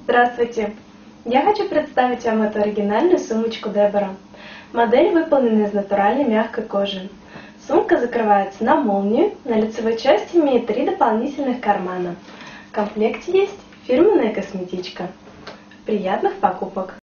Здравствуйте! Я хочу представить вам эту оригинальную сумочку Дебора. Модель выполнена из натуральной мягкой кожи. Сумка закрывается на молнию, на лицевой части имеет 3 дополнительных кармана. В комплекте есть фирменная косметичка. Приятных покупок!